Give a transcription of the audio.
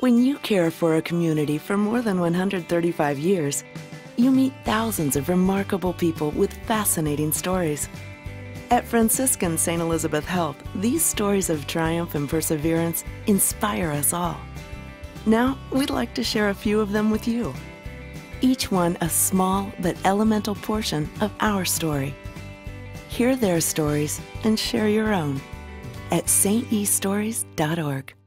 When you care for a community for more than 135 years, you meet thousands of remarkable people with fascinating stories. At Franciscan St. Elizabeth Health, these stories of triumph and perseverance inspire us all. Now, we'd like to share a few of them with you. Each one a small but elemental portion of our story. Hear their stories and share your own at stestories.org.